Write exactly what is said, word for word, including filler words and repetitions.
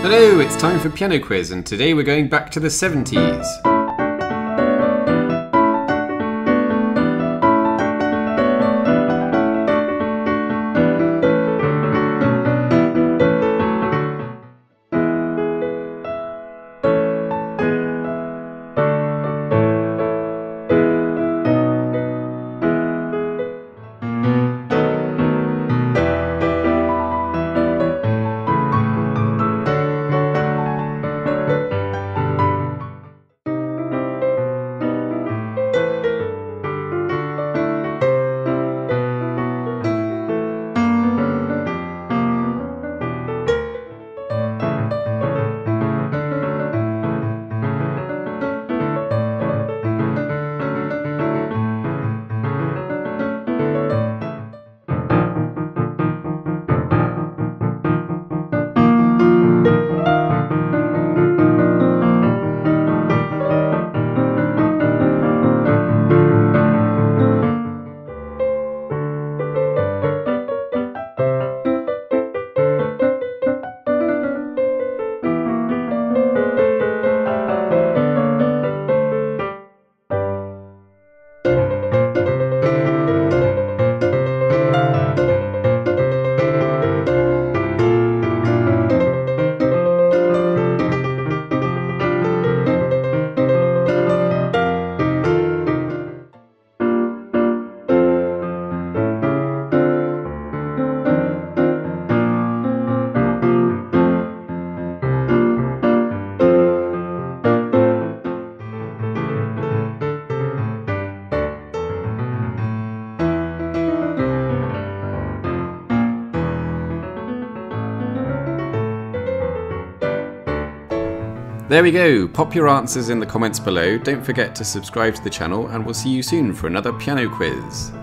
Hello, it's time for Piano Quiz, and today we're going back to the seventies. There we go, pop your answers in the comments below, don't forget to subscribe to the channel, and we'll see you soon for another piano quiz.